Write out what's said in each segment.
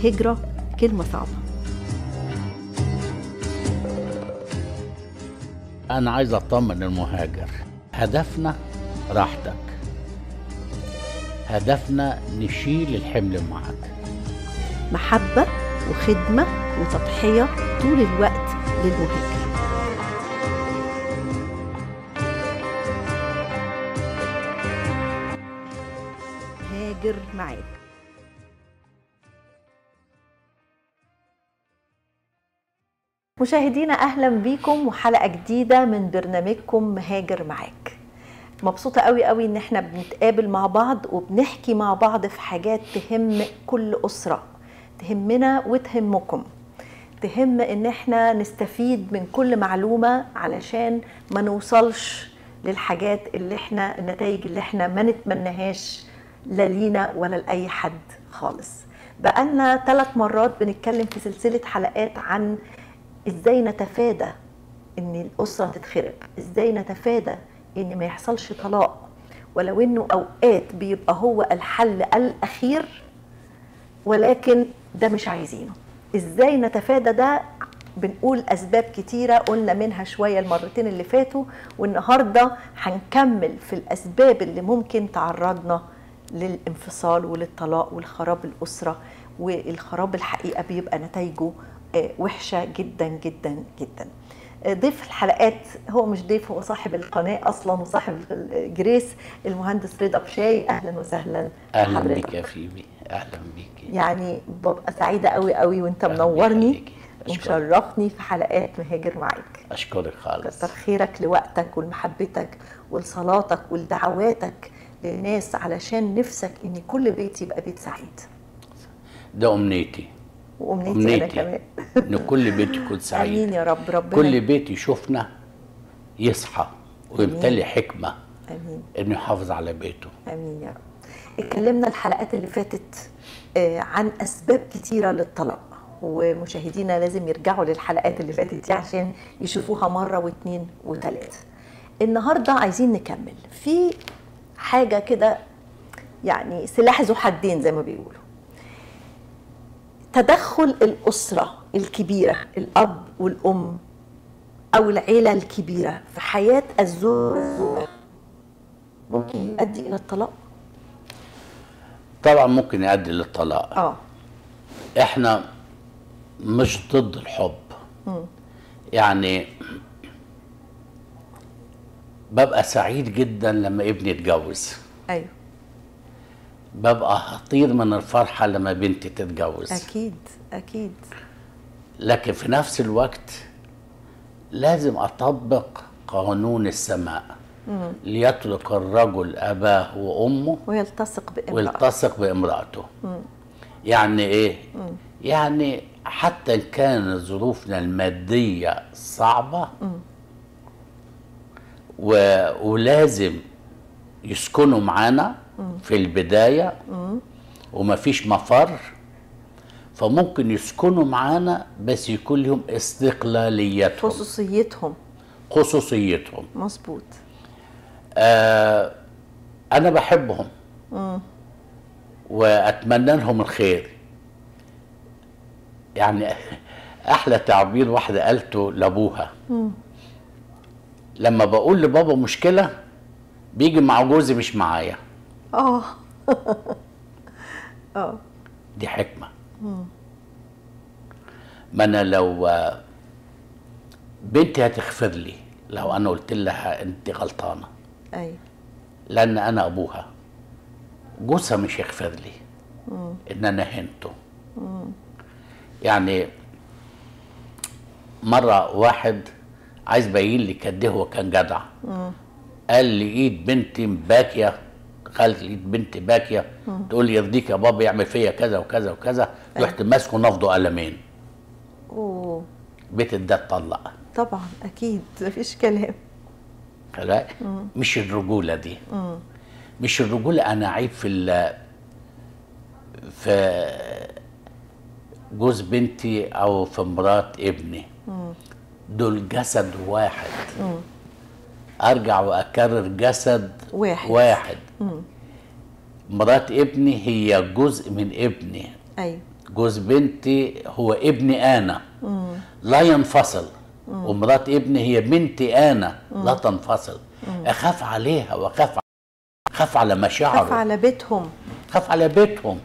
الهجرة كلمة صعبة. أنا عايز أطمن المهاجر، هدفنا راحتك، هدفنا نشيل الحمل معك. محبة وخدمة وتضحية طول الوقت للمهاجر. هاجر معاك. مشاهدينا أهلا بيكم وحلقة جديدة من برنامجكم هاجر معاك. مبسوطة قوي قوي ان احنا بنتقابل مع بعض وبنحكي مع بعض في حاجات تهم كل أسرة، تهمنا وتهمكم، تهم ان احنا نستفيد من كل معلومة علشان ما نوصلش للحاجات اللي احنا النتائج اللي احنا ما نتمناهاش لا لينا ولا لأي حد خالص. بقالنا 3 مرات بنتكلم في سلسلة حلقات عن ازاي نتفادى ان الأسرة تتخرب، ازاي نتفادى ان ما يحصلش طلاق، ولو انه اوقات بيبقى هو الحل الاخير ولكن ده مش عايزينه. ازاي نتفادى ده؟ بنقول اسباب كتيرة قلنا منها شوية المرتين اللي فاتوا، والنهاردة هنكمل في الاسباب اللي ممكن تعرضنا للانفصال وللطلاق والخراب الاسرة، والخراب الحقيقة بيبقى نتائجه وحشة جدا جدا جدا. ضيف الحلقات هو مش ضيف، هو صاحب القناة أصلا وصاحب جريس، المهندس رضا بشاي. أهلا وسهلا. أهلا بيك يا فيبي، أهلا بيك. يعني ببقى سعيدة قوي قوي وانت منورني ومشرفني في حلقات مهاجر معاك. أشكرك خالص. كتر خيرك لوقتك ولمحبتك ولصلاتك ولدعواتك للناس علشان نفسك ان كل بيت يبقى بيت سعيد. ده أمنيتي وأمنيتي أنا كمان إن كل بيت يكون سعيد. آمين يا رب. ربنا كل بيت يشوفنا يصحى ويمتلي حكمة. آمين. إنه يحافظ على بيته. آمين يا رب. اتكلمنا الحلقات اللي فاتت عن أسباب كتيرة للطلاق، ومشاهدينا لازم يرجعوا للحلقات اللي فاتت دي عشان يشوفوها مرة واثنين وثلاثة. النهاردة عايزين نكمل في حاجة كده، يعني سلاح ذو حدين زي ما بيقولوا. تدخل الأسرة الكبيرة، الأب والأم أو العيلة الكبيرة في حياة الزوج ممكن يؤدي إلى الطلاق؟ طبعا ممكن يؤدي للطلاق. احنا مش ضد الحب. يعني ببقى سعيد جدا لما ابني يتجوز. أيوه. ببقى هطير من الفرحة لما بنتي تتجوز. أكيد أكيد. لكن في نفس الوقت لازم أطبق قانون السماء. ليترك الرجل أباه وأمه ويلتصق بامرأته. يعني إيه؟ يعني حتى إن كانت ظروفنا المادية صعبة ولازم يسكنوا معانا في البداية ومفيش مفر، فممكن يسكنوا معانا بس يكون لهم استقلاليتهم، خصوصيتهم. مظبوط. أنا بحبهم وأتمنى لهم الخير. يعني أحلى تعبير واحدة قالته لأبوها، لما بقول لبابا مشكلة بيجي مع جوزي مش معايا. دي حكمة. ما أنا لو بنتي هتغفر لي لو أنا قلت لها أنت غلطانة. أيوة. لأن أنا أبوها. جوزها مش يغفر لي إن أنا هنته. يعني مرة واحد عايز يبين لي قد ايه هو كان جدع. قال لي ايد بنتي باكيه، خالت ايد بنتي باكيه، تقول لي يرضيك يا بابا يعمل فيا كذا وكذا وكذا. رحت ماسكه نفضه قلمين. بيت ده اتطلق. طبعا اكيد مفيش كلام. مش الرجوله دي. مش الرجوله. انا عيب في جوز بنتي او في مرات ابني. دول جسد واحد. ارجع واكرر جسد واحد. مرات ابني هي جزء من ابني. ايوه. جوز بنتي هو ابني انا لا ينفصل، ومرات ابني هي بنتي انا لا تنفصل. اخاف عليها واخاف، خاف على مشاعره، خاف على بيتهم، خاف على بيتهم.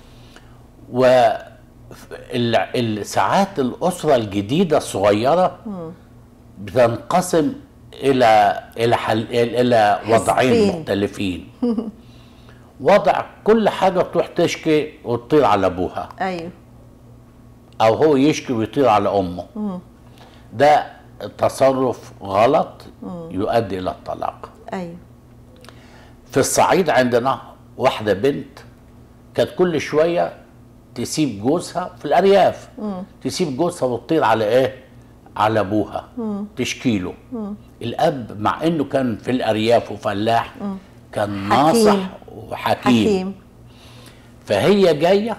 ساعات الاسره الجديده الصغيره بتنقسم الى وضعين حزبين. مختلفين. وضع كل حاجه تروح تشكي وتطير على ابوها، ايوه، او هو يشكي ويطير على امه. ده تصرف غلط يؤدي الى الطلاق. ايوه، في الصعيد عندنا واحده بنت كانت كل شويه تسيب جوزها في الارياف، تسيب جوزها وتطير على ايه؟ على ابوها، تشكي له. الاب مع انه كان في الارياف وفلاح كان ناصح وحكيم. فهي جايه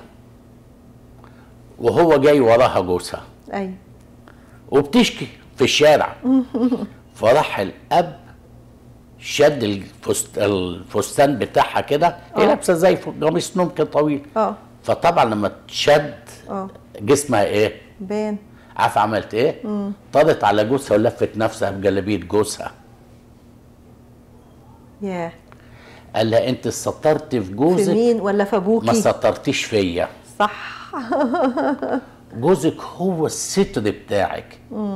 وهو جاي وراها جوزها، ايوه، وبتشكي في الشارع. فراح الاب شد الفستان بتاعها كده، هي لابسه زي قميص نوم كده طويل. فطبعا لما تشد جسمها ايه؟ بان. عارفه عملت ايه؟ طارت على جوزها ولفت نفسها بجلابيه جوزها. ياه. قال لها انت سترت في جوزك، في مين ولا في ابوكي؟ ما سترتيش فيا. صح. جوزك هو الستر بتاعك،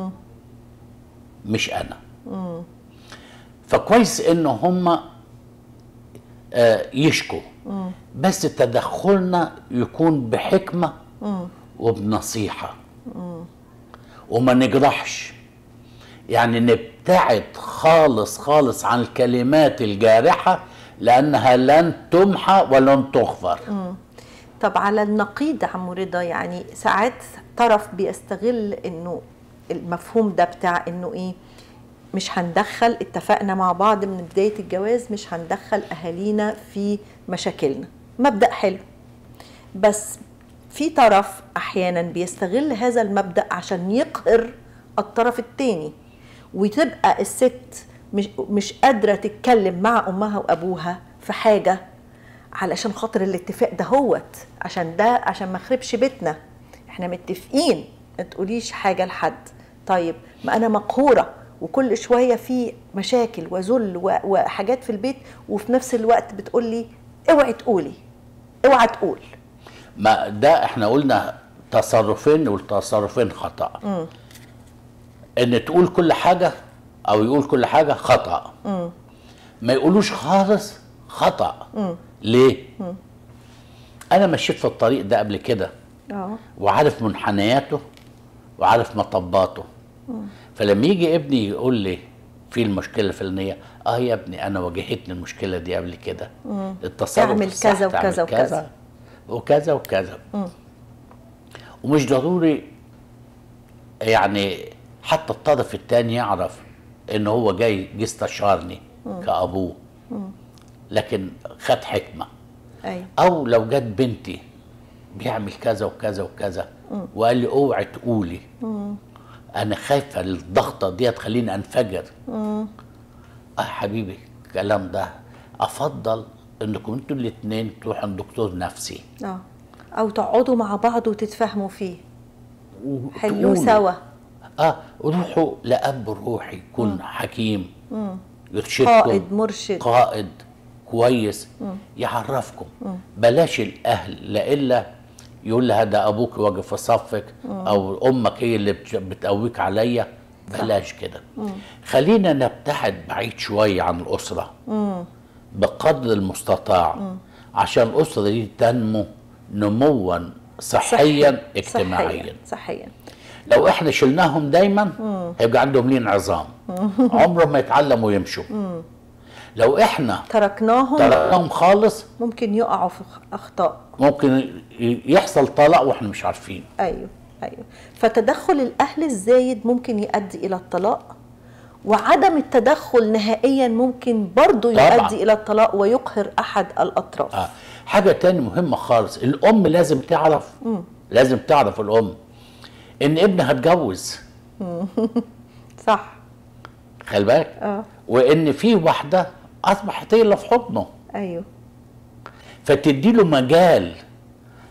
مش انا. فكويس ان هم يشكوا، بس تدخلنا يكون بحكمه وبنصيحه، وما نجرحش. يعني نبتعد خالص خالص عن الكلمات الجارحه لانها لن تمحى ولن تغفر. طب على النقيض عمو رضا، يعني ساعات طرف بيستغل انه المفهوم ده بتاع انه ايه، مش هندخل، اتفقنا مع بعض من بداية الجواز مش هندخل اهالينا في مشاكلنا، مبدأ حلو، بس في طرف احيانا بيستغل هذا المبدأ عشان يقهر الطرف التاني، وتبقى الست مش قادرة تتكلم مع امها وابوها في حاجة علشان خاطر الاتفاق ده هوت، عشان ما خربش بيتنا، احنا متفقين ما تقوليش حاجة لحد. طيب ما انا مقهورة وكل شوية في مشاكل وذل وحاجات في البيت، وفي نفس الوقت بتقولي اوعي تقولي، اوعي تقول. ما ده احنا قلنا تصرفين، والتصرفين خطأ. ان تقول كل حاجة او يقول كل حاجة خطأ. ما يقولوش خالص خطأ. ليه؟ انا مشيت في الطريق ده قبل كده، وعارف منحنياته وعارف مطباته. فلما يجي ابني يقول لي في المشكله الفلانيه، يا ابني انا واجهتني المشكله دي قبل كده، التصرف تعمل كذا وكذا وكذا وكذا وكذا. ومش ضروري يعني حتى الطرف الثاني يعرف ان هو جاي استشارني كابوه، لكن خد حكمه. أيوة. او لو جت بنتي بيعمل كذا وكذا وكذا وقال لي اوعي تقولي، انا خايفه الضغطه دي تخليني انفجر. حبيبي الكلام ده افضل انكم انتوا الاثنين تروحوا عند دكتور نفسي، او تقعدوا مع بعض وتتفاهموا فيه، حلوه سوا. روحوا لاب روحي يكون حكيم، يرشدكم، قائد مرشد، قائد كويس يعرفكم. بلاش الاهل، لإلا يقول لها ده ابوك واقف في صفك او امك هي اللي بتقويك عليا. بلاش كده. خلينا نبتعد بعيد شويه عن الاسره بقدر المستطاع، عشان الاسره دي تنمو نموا صحيا اجتماعيا. صحيا. لو احنا شلناهم دايما هيبقى عندهم لين عظام، عمرهم ما يتعلموا يمشوا. لو احنا تركناهم خالص ممكن يقعوا في اخطاء، ممكن يحصل طلاق واحنا مش عارفين. ايوه. فتدخل الاهل الزايد ممكن يؤدي الى الطلاق، وعدم التدخل نهائيا ممكن برضو يؤدي الى الطلاق ويقهر احد الاطراف. حاجه تاني مهمه خالص، الام لازم تعرف، لازم تعرف الام ان ابنها اتجوز. صح. خلي بالك. وان في واحده اصبحت هي اللي في حضنه. ايوه. فتدي له مجال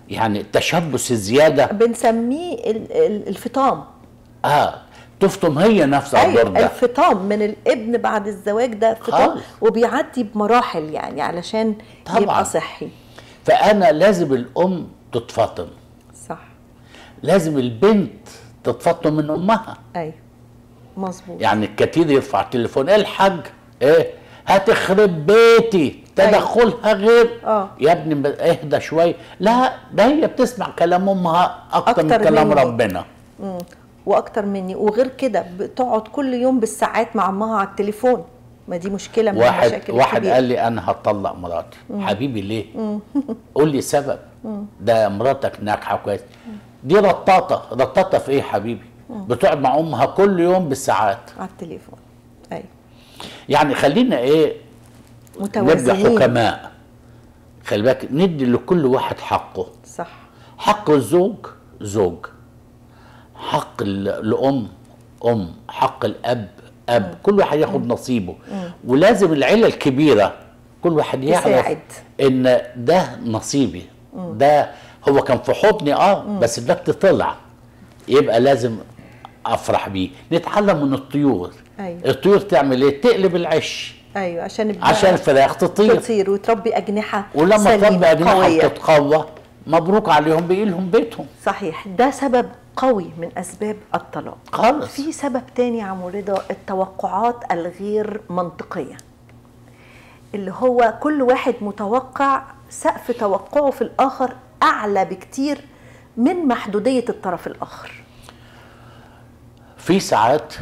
يعني التشبث الزياده بنسميه الفطام. تفطم هي نفسها الدور ده. الفطام من الابن بعد الزواج ده فطام، وبيعدي بمراحل يعني علشان طبعا يبقى صحي. فانا لازم الام تتفطم، صح، لازم البنت تتفطم من امها. ايوه مظبوط. يعني الكتير يرفع تليفون الحاج هتخرب بيتي، تدخلها غير يا ابني اهدى شويه. لا، ده هي بتسمع كلام امها اكتر من كلام ربنا. واكتر مني. وغير كده بتقعد كل يوم بالساعات مع امها على التليفون. ما دي مشكله من المشاكل. واحد قال لي انا هطلق مراتي. حبيبي ليه؟ قول لي سبب. ده مراتك ناجحه كويس. دي رطاطه في ايه حبيبي؟ بتقعد مع امها كل يوم بالساعات على التليفون. ايوه، يعني خلينا متوازنين، نبقى حكماء. خلي بالك، ندي لكل واحد حقه. صح. حق الزوج زوج، حق الام حق الاب اب. كل واحد ياخد نصيبه. ولازم العيله الكبيره كل واحد يعرف ان ده نصيبي. ده هو كان في حضني بس دلوقتي طلع، يبقى لازم افرح بيه. نتعلم من الطيور. أيوة. الطيور تعمل ايه؟ تقلب العش. ايوه، عشان الفراخ تطير وتربي اجنحه ولما تربي اجنحه وتتقوى مبروك عليهم، بيجي لهم بيتهم. صحيح. ده سبب قوي من اسباب الطلاق خالص. في سبب تاني يا عم رضا، التوقعات الغير منطقيه، اللي هو كل واحد متوقع سقف توقعه في الاخر اعلى بكتير من محدوديه الطرف الاخر. في ساعات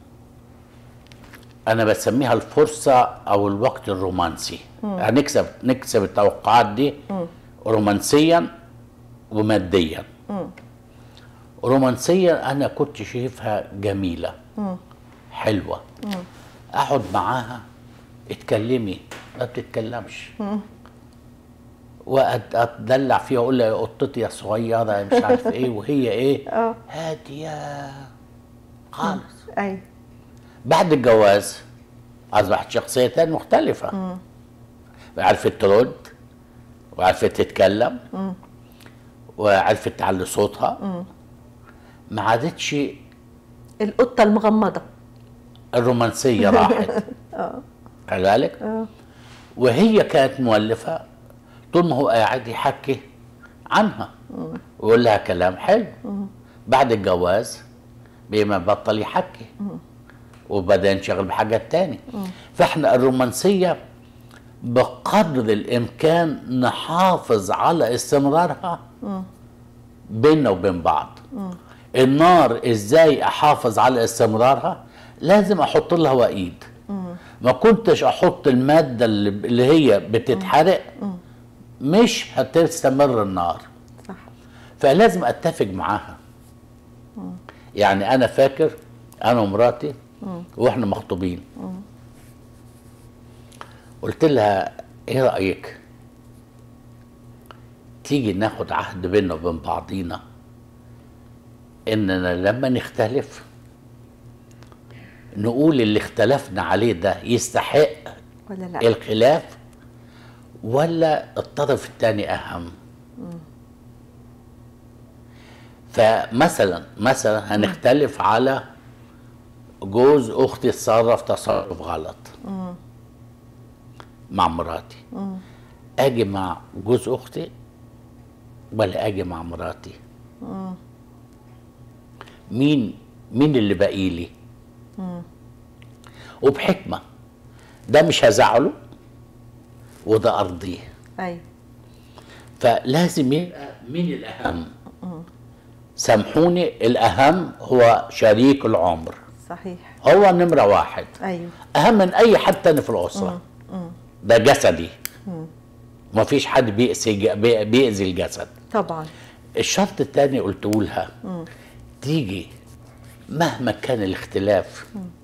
انا بسميها الفرصه او الوقت الرومانسي. نكسب التوقعات دي رومانسيا وماديا. رومانسيا انا كنت شايفها جميله حلوه، اقعد معاها اتكلمي، ما بتتكلمش، واتدلع فيها اقول لها يا قطتي يا صغيره مش عارف ايه، وهي هاديه خالص. ايوه. بعد الجواز اصبحت شخصيه مختلفه. عرفت ترد، وعرفت تتكلم، وعرفت تعلي صوتها. ما عادتش القطه المغمضه، الرومانسيه راحت. خلي بالك. وهي كانت مؤلفه، طول ما هو قاعد يحكي عنها ويقول لها كلام حلو. بعد الجواز بما بطل يحكي وبدا ينشغل بحاجات تاني. فاحنا الرومانسيه بقدر الامكان نحافظ على استمرارها بيننا وبين بعض. النار ازاي احافظ على استمرارها؟ لازم احط لها وقيد. ما كنتش احط الماده اللي هي بتتحرق مش هتستمر النار. صح. فلازم اتفق معاها. يعني انا فاكر انا ومراتي واحنا مخطوبين، قلت لها ايه رايك تيجي ناخد عهد بيننا وبين بعضينا اننا لما نختلف نقول اللي اختلفنا عليه ده يستحق ولا لا الخلاف ولا الطرف الثاني اهم. فمثلا هنختلف على جوز اختي اتصرف تصرف غلط مع مراتي. اجي مع جوز اختي ولا اجي مع مراتي؟ مين اللي باقي لي؟ وبحكمه، ده مش هزعله وده ارضيه. ايوه. فلازم يبقى مين الاهم؟ سامحوني، الاهم هو شريك العمر. صحيح. هو نمره واحد. ايوه. اهم من اي حد تاني في الاسره. ده جسدي. ما فيش حد بيأذي الجسد. طبعا. الشرط الثاني قلته لها تيجي مهما كان الاختلاف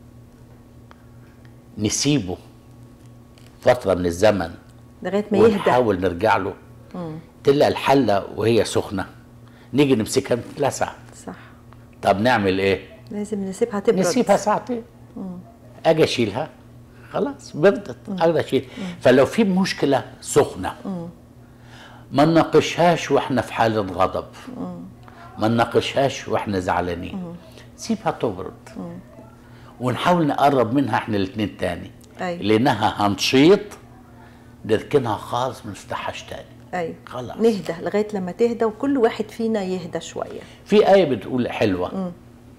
نسيبه فتره من الزمن لغايه ما يهدى ونحاول نرجع له. تلاقي الحله وهي سخنه نيجي نمسكها نتلسع. صح. طب نعمل ايه؟ لازم نسيبها تبرد. نسيبها ساعتين. اجي اشيلها خلاص بردت، اقدر اشيل. فلو في مشكله سخنه ما نناقشهاش واحنا في حالة غضب، ما نناقشهاش واحنا زعلانين، سيبها تبرد ونحاول نقرب منها احنا الاتنين تاني. أيوة. لانها هنشيط نركنها خالص ما نفتحهاش تاني. ايوه خلاص نهدى لغايه لما تهدى وكل واحد فينا يهدى شويه. في آية بتقول حلوة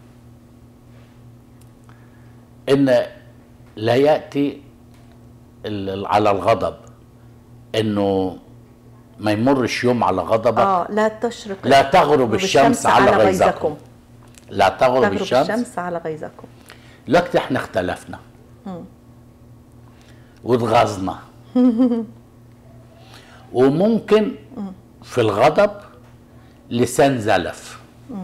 إن لا يأتي على الغضب، إنه ما يمرش يوم على غضبك. لا تشرق لا تغرب الشمس على غيظكم. لا تغرب الشمس على غيظكم. دلوقتي احنا اختلفنا واتغاظنا وممكن في الغضب لسان زلف،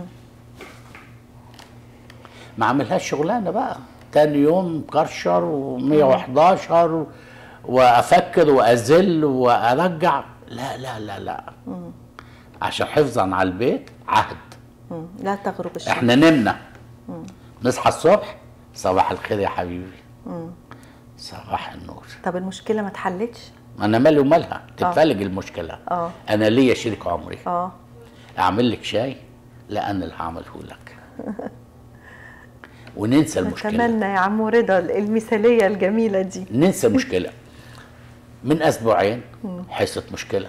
ما عملهاش شغلانه بقى، تاني يوم كرشر و111 وافكر وازل وارجع. لا لا لا لا، عشان حفظا على البيت عهد. لا تغرب الشمس. احنا نمنا نصحى الصبح صباح الخير يا حبيبي، صباح النور. طب المشكله ما اتحلتش؟ انا مالي ومالها، تتفلج المشكله. انا ليا شريك عمري. اعمل لك شاي؟ لا انا اللي هعمله لك. وننسى المشكله. اتمنى يا عمو رضا المثاليه الجميله دي. ننسى المشكله. من اسبوعين حصلت مشكله.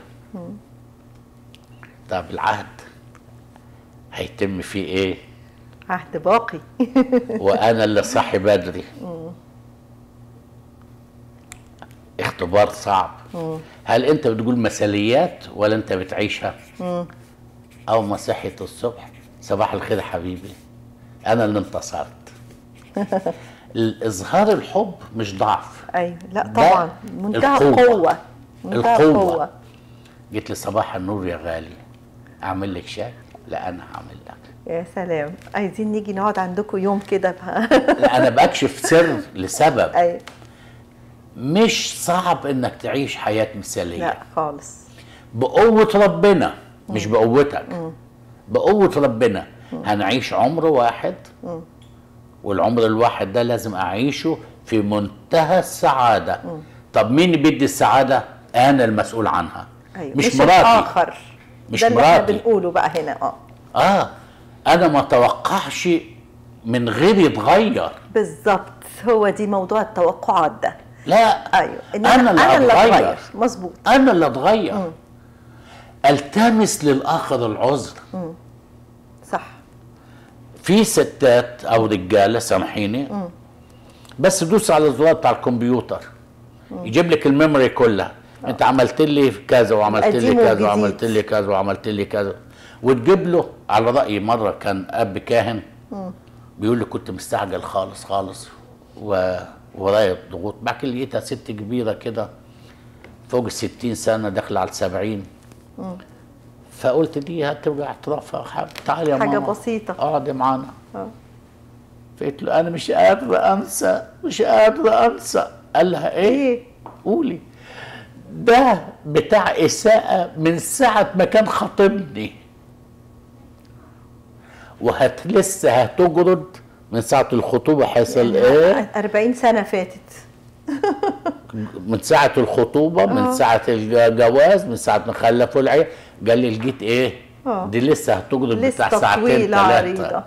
طب العهد هيتم فيه ايه؟ عهد باقي. وانا اللي صاحي بدري. اختبار صعب. هل انت بتقول مثاليات ولا انت بتعيشها؟ اول ما صحيت الصبح صباح الخير يا حبيبي، انا اللي انتصرت. اظهار الحب مش ضعف. ايوه لا طبعا منتهى القوه. القوه. جيت لي صباح النور يا غالي، اعمل لك شاي؟ لا انا هعمل لك. يا سلام، عايزين نيجي نقعد عندكم يوم كده. لا انا بكشف سر لسبب. ايوه مش صعب انك تعيش حياه مثاليه. لا خالص. بقوه ربنا مش بقوتك. بقوه ربنا هنعيش عمر واحد، والعمر الواحد ده لازم اعيشه في منتهى السعاده. طب مين بيدي السعاده؟ انا المسؤول عنها. أيوة. مش مراتي. الآخر. مش ده مراتي. اللي احنا بنقوله بقى هنا. انا ما اتوقعش من غير يتغير. بالظبط، هو دي موضوع التوقعات ده. لا ايوه انا اللي اتغير. مظبوط، انا اللي اتغير. التمس للاخر العذر. صح. في ستات او رجاله سامحيني بس دوس على الزرار بتاع الكمبيوتر يجيب لك الميموري كلها. انت عملت لي كذا وعملت لي كذا وعملت لي كذا وعملت لي كذا، وتجيب له. على رايي مره كان اب كاهن بيقول لي كنت مستعجل خالص خالص ورايا ضغوط، بعد كده لقيتها ست كبيره كده فوق ال60 سنه داخله على ال70. فقلت دي هترجع اعترافها. تعالي يا ماما حاجه بسيطه، اقعدي معانا. فقلت له انا مش قادره انسى، مش قادره انسى. قال لها ايه؟ قولي. ده بتاع اساءه من ساعه ما كان خاطبني، لسه هتجرد من ساعه الخطوبه. حصل يعني ايه؟ 40 سنه فاتت. من ساعه الخطوبه، من ساعه الجواز، من ساعه ما خلفوا العيال. قال لي لقيت ايه؟ دي لسه هتجرد بتاع ساعتين ثلاثه.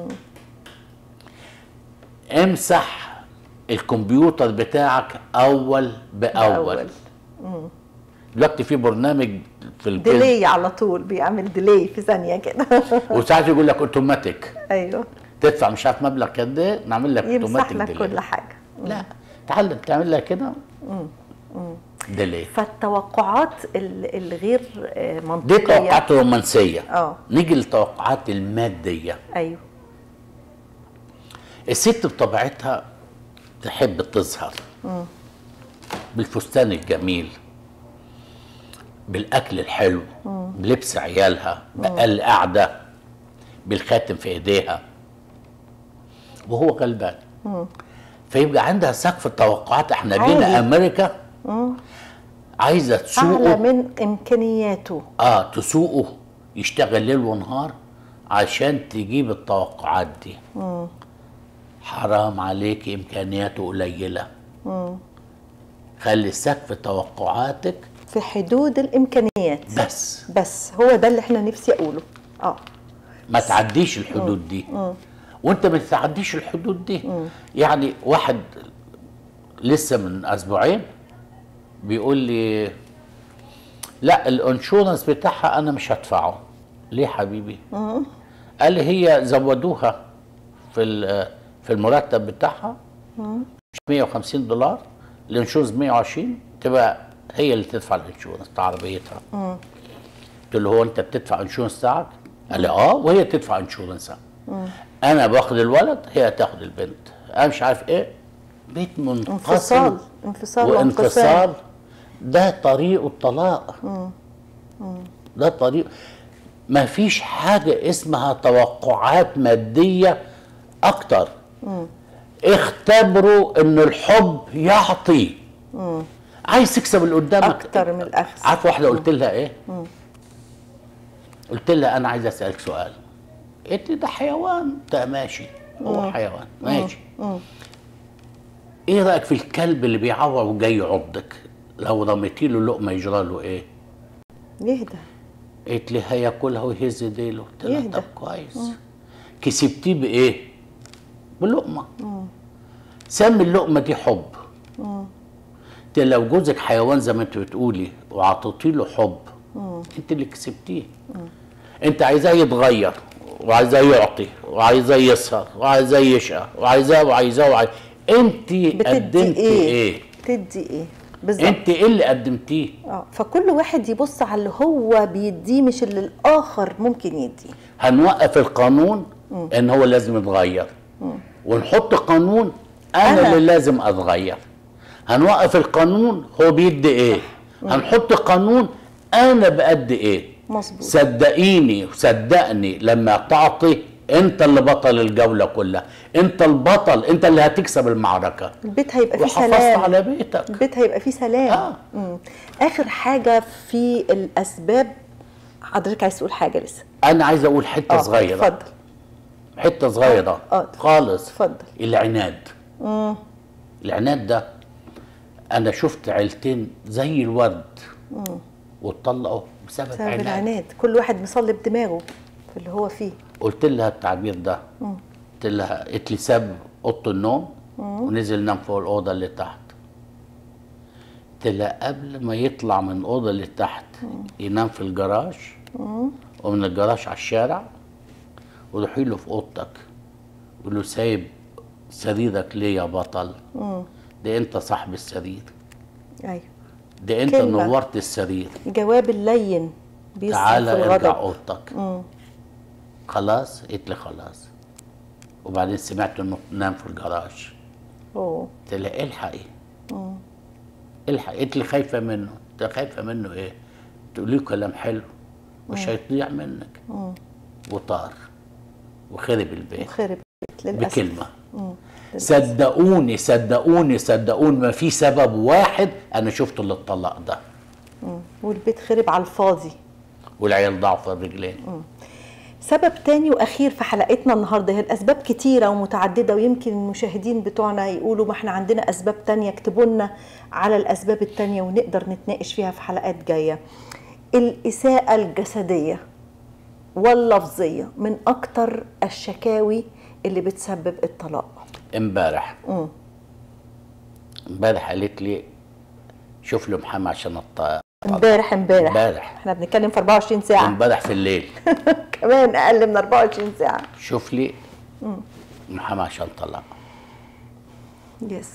امسح الكمبيوتر بتاعك اول باول. دلوقتي في برنامج في ديلي على طول، بيعمل ديلي في ثانيه كده. وساعات يقول لك اوتوماتيك. ايوه تدفع مش عارف مبلغ قد ايه نعمل لك اوتوماتيك يمسح لك كل حاجه. لا تعلم تعمل لك كده ديلي. فالتوقعات الغير منطقيه دي توقعات رومانسيه. نيجي للتوقعات الماديه. ايوه. الست بطبيعتها تحب تظهر بالفستان الجميل، بالاكل الحلو، بلبس عيالها، بأقل قعده، بالخاتم في ايديها، وهو غلبان. فيبقى عندها سقف التوقعات. احنا جينا امريكا عايزه تسوقه اعلى من امكانياته. تسوقه يشتغل ليل ونهار عشان تجيب التوقعات دي. حرام عليك، امكانياته قليله. خلي سقف توقعاتك في حدود الامكانيات. بس هو ده اللي احنا نفسي اقوله. ما تعديش الحدود دي. وانت ما تعديش الحدود دي. يعني واحد لسه من اسبوعين بيقول لي لا الانشورنس بتاعها انا مش هدفعه. ليه حبيبي؟ قال لي هي زودوها في المرتب بتاعها $150، الانشورنس 120، تبقى هي اللي تدفع الانشورنس بتاع عربيتها. قلت له هو انت بتدفع انشورنس بتاعك؟ قال لي وهي تدفع انشورنسها. انا باخد الولد، هي تاخد البنت، انا مش عارف ايه. بيت منقسم، انفصال وانقسام. ده طريق الطلاق. ده طريق. ما فيش حاجة اسمها توقعات مادية اكتر. اختبروا ان الحب يعطي. عايز تكسب اللي قدامك اكتر من الاخذ. عارف واحدة قلت لها ايه؟ قلت لها انا عايز اسألك سؤال. قلت لي ده حيوان. ده ماشي، هو حيوان ماشي. ايه رأيك في الكلب اللي بيعور وجاي يعضك؟ لو رميتي له لقمة يجرى له ايه؟ يهدى. قلت لي هياكلها ويهز ديله. قلت لها يهدى. طب كويس. كسبتيه بايه؟ بلقمة. سمي اللقمة دي حب. انت لو جوزك حيوان زي ما انت بتقولي وعطيتي له حب، انت اللي كسبتيه. انت عايزاه يتغير، وعايزاه يعطي، وعايزاه يسهر، وعايزاه يشقى، وعايزاه انت قدمتي ايه؟ بتدي ايه بالظبط؟ انت ايه اللي قدمتيه؟ فكل واحد يبص على اللي هو بيديه مش اللي الاخر ممكن يديه. هنوقف القانون ان هو لازم يتغير، ونحط قانون انا اللي لازم اتغير. هنوقف القانون هو بيدي ايه، هنحط قانون انا بأدي ايه. مظبوط. صدقيني وصدقني لما تعطي انت اللي بطل الجولة كلها، انت البطل، انت اللي هتكسب المعركة. البيت هيبقى فيه وحافظت سلام. على بيتك. البيت هيبقى فيه سلام. اخر حاجة في الاسباب، حضرتك عايز تقول حاجة لسه؟ انا عايز اقول حتة صغيرة. اتفضل. حتة صغيرة خالص. اتفضل. العناد. العناد ده انا شفت عيلتين زي الورد واتطلقوا بسبب العناد. كل واحد مصلب دماغه في اللي هو فيه. قلت لها التعبير ده. قلت لها، قلت لي ساب اوضه النوم ونزل نام فوق الاوضه اللي تحت. قلت لها قبل ما يطلع من الاوضه اللي تحت ينام في الجراج، ومن الجراج على الشارع، وروحي له في اوضتك قول له سايب سريرك ليه يا بطل؟ ده انت صاحب السرير. ايوه. ده انت نورت السرير. جواب اللين بيصرف تعالى الغضب. ارجع اوضتك. خلاص؟ قلت لي خلاص. وبعدين سمعت انه نام في الجراج. قلت لها الحقي. الحقي. قلت لي خايفه منه. قلت خايفه منه ايه؟ تقولي له كلام حلو مش هيضيع منك. وطار وخرب البيت. وخرب البيت للاسف. بكلمه. صدقوني صدقوني صدقوني ما في سبب واحد انا شفته للطلاق ده. والبيت خرب على الفاضي. والعيال ضاعوا في الرجلين. سبب تاني واخير في حلقتنا النهارده، هي الاسباب كتيره ومتعدده، ويمكن المشاهدين بتوعنا يقولوا ما احنا عندنا اسباب تانيه، اكتبوا لنا على الاسباب التانيه ونقدر نتناقش فيها في حلقات جايه. الاساءه الجسديه واللفظيه من اكتر الشكاوي اللي بتسبب الطلاق. امبارح قالت لي شوف له محامي عشان الطلاق. امبارح احنا بنتكلم في 24 ساعه. امبارح في الليل. كمان اقل من 24 ساعه. شوف لي محامي عشان طلاق. يس.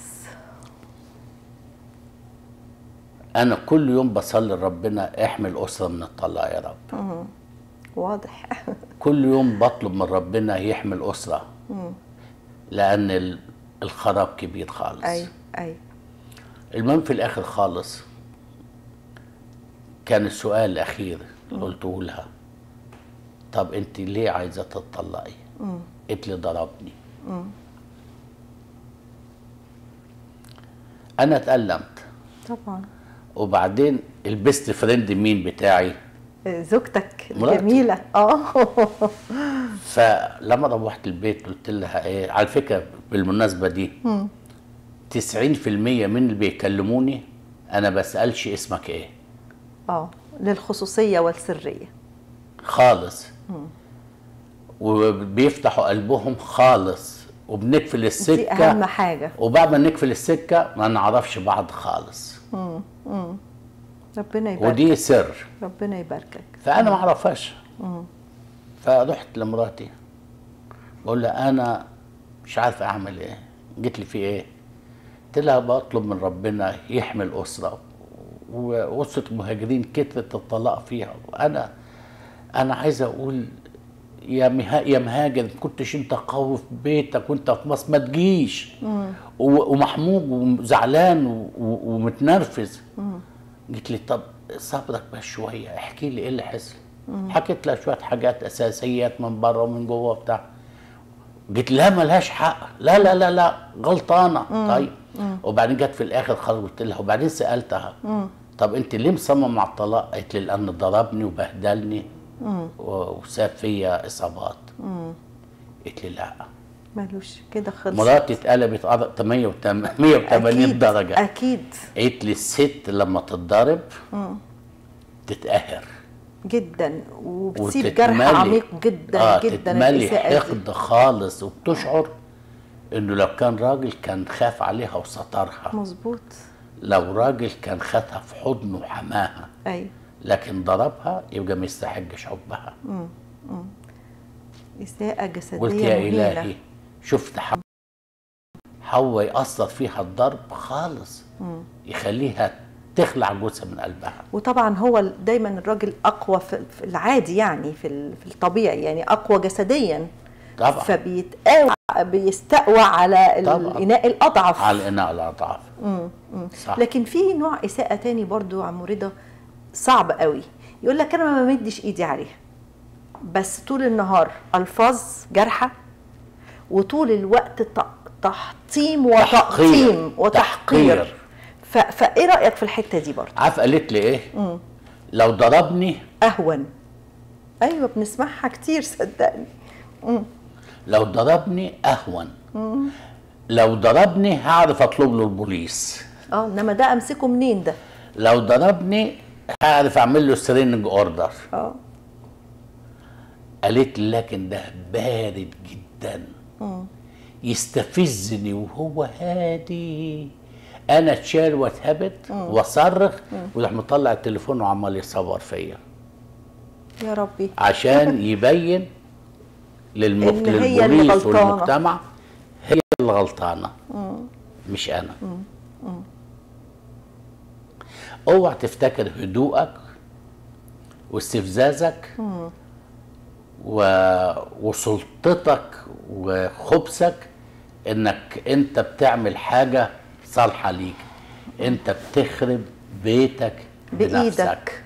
انا كل يوم بصلي لربنا احمي الاسره من الطلاق يا رب. واضح. كل يوم بطلب من ربنا يحمي الاسره. لان الخراب كبير خالص. ايوه. المهم في الاخر خالص كان السؤال الاخير اللي قلته لها، طب انت ليه عايزه تطلقي؟ قلت لي ضربني. انا اتألمت طبعا. وبعدين البيست فريند مين بتاعي؟ زوجتك الجميله. فلما روحت البيت قلت لها ايه، على فكره بالمناسبه دي 90% من اللي بيكلموني انا بسالش اسمك ايه، للخصوصيه والسريه خالص. وبيفتحوا قلبهم خالص، وبنقفل دي السكه. اهم حاجه. وبعد ما نقفل السكه ما نعرفش بعض خالص. ربنا يبارك. ودي سر. ربنا يباركك. فانا ما اعرفهاش. فرحت لمراتي بقول لها انا مش عارف اعمل ايه. جيت لي في ايه؟ قلت لها بطلب من ربنا يحمي الاسره، واسره المهاجرين كترت الطلاق فيها. وانا عايز اقول يا مهاجر، ما كنتش انت قوي في بيتك وانت في مصر ما تجيش. ومحموج وزعلان ومتنرفز. قلت لي طب صبرك بس شويه، احكي لي ايه اللي حصل. حكيت لها شويه حاجات اساسيات من بره ومن جوه وبتاع. قلت لها ملهاش حق، لا لا لا لا غلطانه. طيب. وبعدين جت في الاخر خالص قلت لها، وبعدين سالتها طب انت ليه مصمم على الطلاق؟ قالت لي لانه ضربني وبهدلني وساب فيا اصابات. قلت لي لا مالوش كده خلص. مراتي اتقلبت 180 درجه. اكيد. قالت لي الست لما تتضرب تتقهر جدا وبتسيب جرح عميق جدا جدا. تتملي حقد خالص، وبتشعر انه لو كان راجل كان خاف عليها وسترها. مظبوط. لو راجل كان خدها في حضنه وحماها. ايوه. لكن ضربها يبقى ما يستحقش حبها. إساءة جسدية قلت يا مهينة. إلهي شفت حواء يأثر فيها الضرب خالص. يخليها تخلع جوزها من قلبها. وطبعا هو دايما الراجل أقوى في العادي، يعني في الطبيعي، يعني أقوى جسديا طبعا. بيستقوى على الإناء الأضعف. على الإناء الأضعف. صح. لكن في نوع إساءة تاني برضو عم رضا صعب قوي. يقول لك أنا ما مدش إيدي عليها، بس طول النهار ألفاظ جارحة، وطول الوقت تحطيم وتحقير. فايه رأيك في الحتة دي برضه؟ عارف قالت لي ايه؟ لو ضربني اهون. ايوه بنسمعها كتير صدقني. لو ضربني اهون. لو ضربني هعرف اطلب له البوليس. انما ده امسكه منين ده؟ لو ضربني هعرف اعمل له سترينج اوردر. قالت لي لكن ده بارد جدا. يستفزني وهو هادي. انا اتشال واتهبت واصرخ، ويروح مطلع التليفون وعمال يصور فيا. يا ربي. عشان يبين للبوليس والمجتمع هي اللي غلطانه مش انا. اوعى تفتكر هدوءك واستفزازك وسلطتك وخبثك انك انت بتعمل حاجه صالحه ليك. انت بتخرب بيتك بنفسك،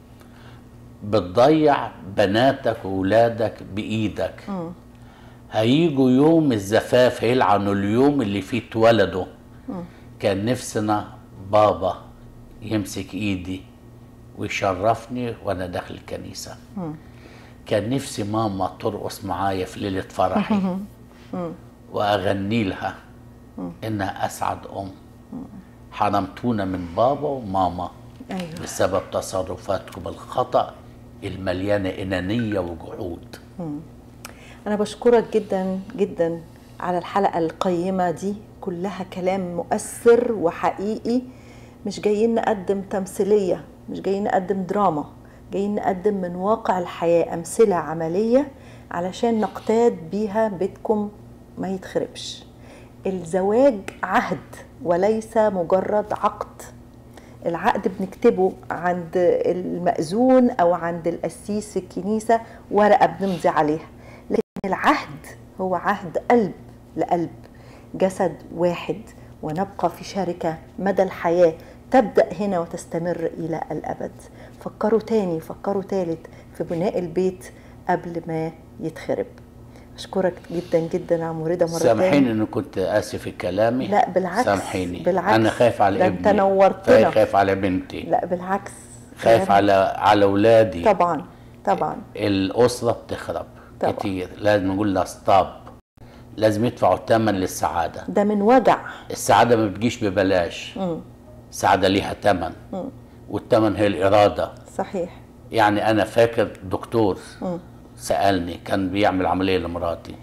بتضيع بناتك واولادك بايدك. هيجوا يوم الزفاف هيلعنوا اليوم اللي فيه اتولدوا. كان نفسنا بابا يمسك ايدي ويشرفني وانا داخل الكنيسه. كان نفسي ماما ترقص معايا في ليله فرحي واغني لها انها اسعد ام. حرمتونا من بابا وماما. أيوة. بسبب تصرفاتكم الخطأ المليانه انانيه وجحود. انا بشكرك جدا جدا على الحلقه القيمه دي، كلها كلام مؤثر وحقيقي. مش جايين نقدم تمثيليه، مش جايين نقدم دراما، جايين نقدم من واقع الحياه امثله عمليه علشان نقتاد بيها بيتكم ما يتخربش. الزواج عهد وليس مجرد عقد. العقد بنكتبه عند المأذون أو عند القسيس في الكنيسة، ورقة بنمضي عليها. لكن العهد هو عهد قلب لقلب، جسد واحد، ونبقى في شركة مدى الحياة تبدأ هنا وتستمر إلى الأبد. فكروا تاني، فكروا تالت في بناء البيت قبل ما يتخرب. أشكرك جدا جدا عم رضا مرة تانية. سامحيني إنه كنت قاسي في كلامي. لا بالعكس، سامحيني. بالعكس، أنا خايف على ابني. أنت نورتنا. خايف على بنتي. لا بالعكس، خايف على أولادي. طبعا طبعا. الأسرة بتخرب طبعا. كتير. لازم نقول لها ستوب. لازم يدفعوا الثمن للسعادة. ده من وجع. السعادة ما بتجيش ببلاش. السعادة ليها ثمن. والثمن هي الإرادة. صحيح. يعني أنا فاكر دكتور سألني، كان بيعمل عملية لمراتي،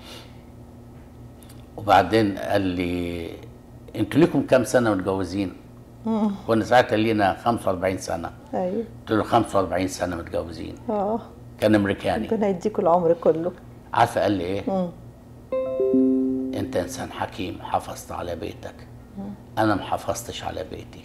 وبعدين قال لي انتوا ليكم كام سنة متجوزين؟ كنا ساعتها لينا 45 سنة. ايوه. قلت له 45 سنة متجوزين. اه. كان أمريكاني. ربنا يديكوا العمر كله. عارفة قال لي إيه؟ أنت إنسان حكيم، حافظت على بيتك. أنا ما حافظتش على بيتي.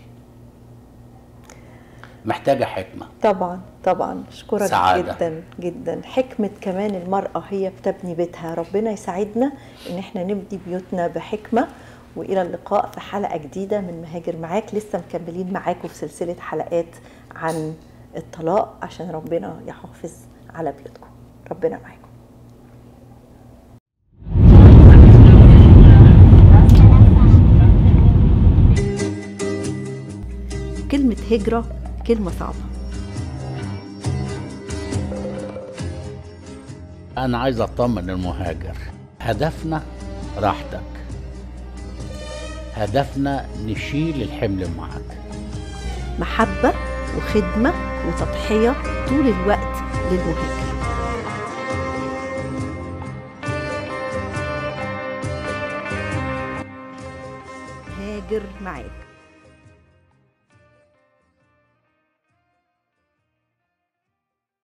محتاجة حكمة. طبعا طبعا، اشكرك سعادة. جدا جدا. حكمة كمان المرأة هي بتبني بيتها. ربنا يساعدنا ان احنا نبني بيوتنا بحكمة. والى اللقاء في حلقة جديدة من مهاجر معاك. لسه مكملين معاكم في سلسلة حلقات عن الطلاق عشان ربنا يحافظ على بيوتكم. ربنا معاكم. كلمة هجرة كلمة صعبة. أنا عايز أطمن المهاجر، هدفنا راحتك، هدفنا نشيل الحمل معك. محبة وخدمة وتضحية طول الوقت للمهاجر. هاجر معاك.